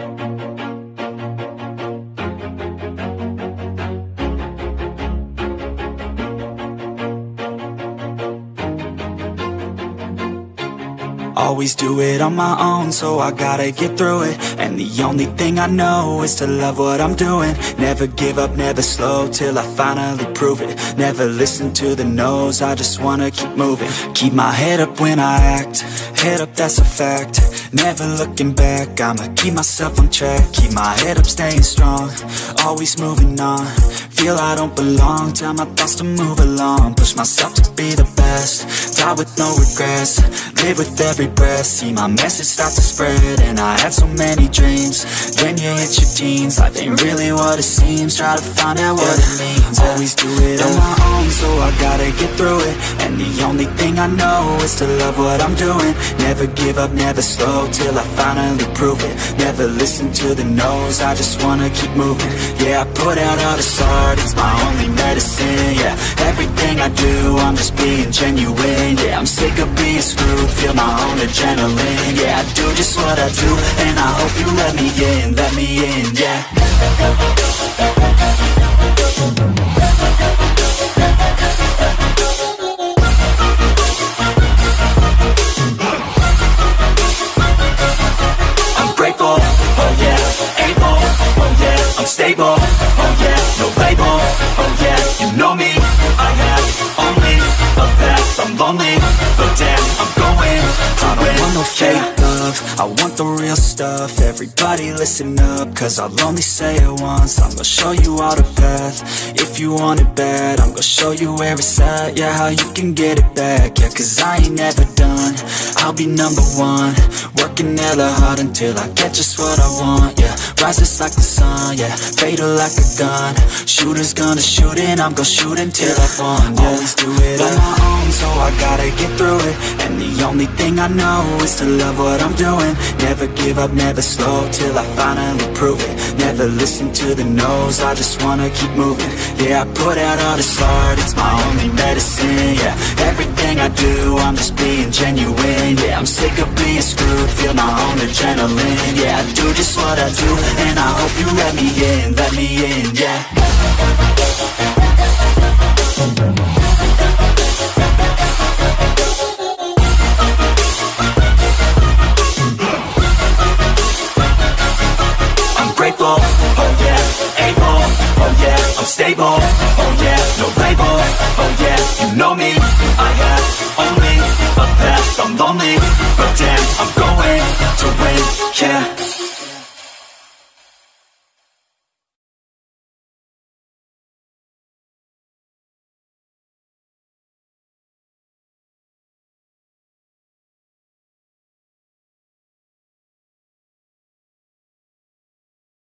Always do it on my own, so I gotta get through it. And the only thing I know is to love what I'm doing. Never give up, never slow, till I finally prove it. Never listen to the no's, I just wanna keep moving. Keep my head up when I act, head up, that's a fact. Never looking back, I'ma keep myself on track. Keep my head up, staying strong, always moving on. Feel I don't belong, tell my thoughts to move along. Push myself to be the best, die with no regrets. Live with every breath, see my message start to spread. And I had so many dreams, then you hit your teens. Life ain't really what it seems, try to find out what it means. Always do it on my own, so I gotta get through it. And the only thing I know is to love what I'm doing. Never give up, never slow, till I finally prove it. Never listen to the no's, I just wanna keep moving. Yeah, I put out all this art, it's my only medicine. Yeah, everything I do, I'm just being genuine. Yeah, I'm sick of being screwed, feel my own adrenaline. Yeah, I do just what I do, and I hope you let me in, yeah. I'm grateful, oh yeah, able, oh yeah, I'm stable, oh yeah, no label, oh yeah, you know me, I have only a path, I'm lonely, but damn, I'm going to win. I don't want no fake love, I want the real stuff. Everybody listen up, cause I'll only say it once. I'm gonna show you all the path, if you want it bad. I'm gonna show you where it's at, yeah, how you can get it back. Yeah, cause I ain't never done, I'll be number one. Working hella hard until I get just what I want, yeah. Rises like the sun, yeah, fatal like a gun. Shooter's gonna shoot and I'm gonna shoot until I won, yeah. Always do it on my own, so I gotta get through it. And the only thing I know is to love what I'm doing. Never give up, never slow, till I finally prove it. Never listen to the no's, I just wanna keep moving. Yeah, I put out all this art, it's my only medicine. Yeah, everything I do, I'm just being genuine. Yeah, I'm sick of being screwed, feel my own adrenaline. Yeah, I do just what I do, and I hope you let me in, yeah. I'm grateful, oh yeah, able, oh yeah, I'm stable, oh yeah, no label, oh yeah, you know me, I have only a path, I'm lonely, but damn, I'm going to win, yeah.